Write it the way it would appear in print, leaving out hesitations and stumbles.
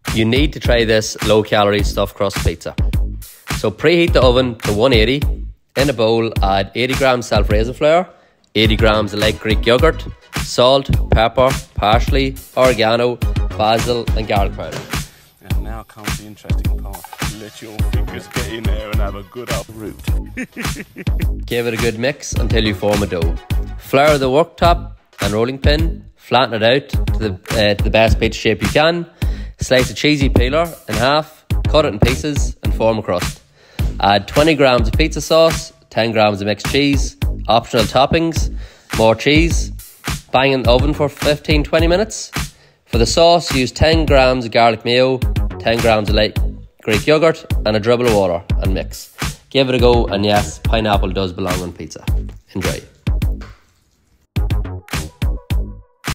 You need to try this low-calorie stuffed crust pizza. So preheat the oven to 180. In a bowl, add 80 grams self-raising flour, 80 grams of light Greek yogurt, salt, pepper, parsley, oregano, basil and garlic powder. And now comes the interesting part. Let your fingers get in there and have a good up root. Give it a good mix until you form a dough. Flour the worktop and rolling pin, flatten it out to the best pizza shape you can. Slice a cheesy peeler in half, cut it in pieces and form a crust. Add 20 grams of pizza sauce, 10 grams of mixed cheese, optional toppings, more cheese. Bang in the oven for 15-20 minutes. For the sauce, use 10 grams of garlic mayo, 10 grams of light Greek yogurt and a dribble of water and mix. Give it a go, and yes, pineapple does belong on pizza. Enjoy.